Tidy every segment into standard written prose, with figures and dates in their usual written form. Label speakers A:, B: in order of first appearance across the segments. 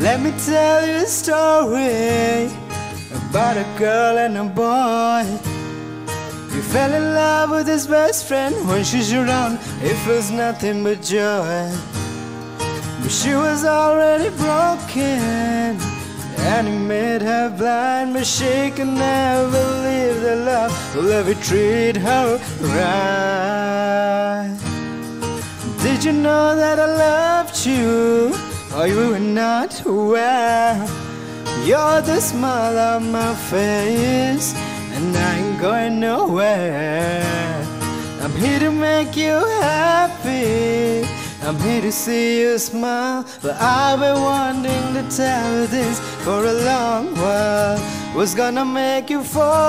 A: Let me tell you a story about a girl and a boy. He fell in love with his best friend. When she's around, it feels nothing but joy. But she was already broken, and he made her blind. But she could never believe that love will ever treat her right. Did you know that I loved you? Or you were not aware? You're the smile on my face, and I ain't going nowhere. I'm here to make you happy, I'm here to see you smile. But I've been wanting to tell you this for a long while. What's gonna make you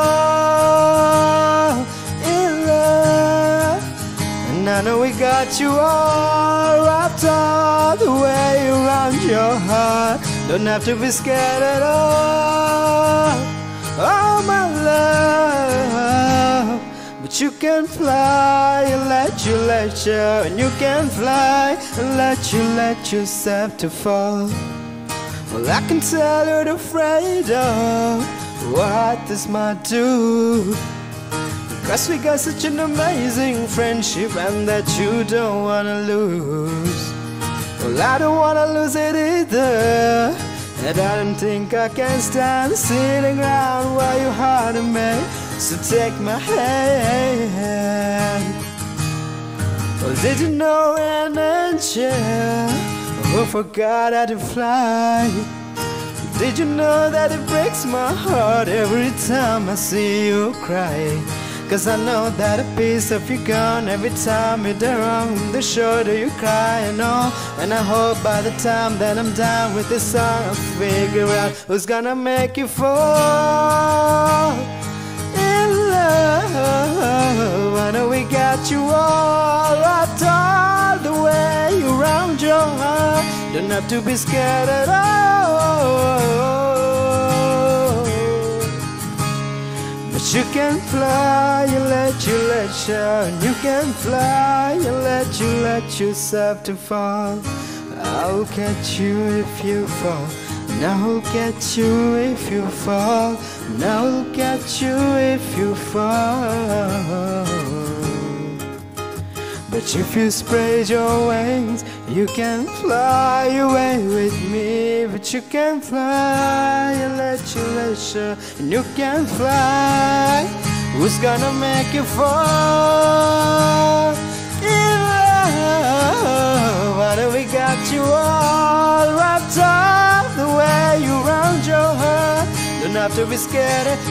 A: fall in love? And I know we got you all wrapped all the way around your heart. Don't have to be scared at all, oh my love. But you can fly and let you, and you can fly and let yourself to fall. Well, I can tell you're afraid of what this might do, cause we got such an amazing friendship, and that you don't wanna lose. Well, I don't wanna lose it either, and I don't think I can stand sitting around while you're hurting me. So take my hand. Well, did you know an angel who forgot how to fly? Did you know that it breaks my heart every time I see you cry? Cause I know that a piece of you gone every time you're there on the shoulder you cry and all. And I hope by the time that I'm done with this song I'll figure out who's gonna make you fall in love. I know we got you all wrapped all the way around your heart. Don't have to be scared at all. You can fly and let you, and you can fly and let yourself to fall. I'll catch you if you fall, and I'll catch you if you fall, and I'll catch you if you fall. But if you spread your wings, you can fly away with me. But you can fly and let you, and you can fly. Who's gonna make you fall in love? Why do we got you all wrapped up the way around your heart? Don't have to be scared at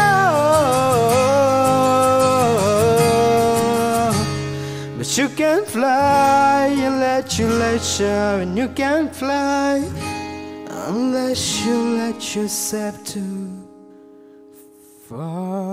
A: all. But you can fly and let you, and you can fly unless you let yourself to fall.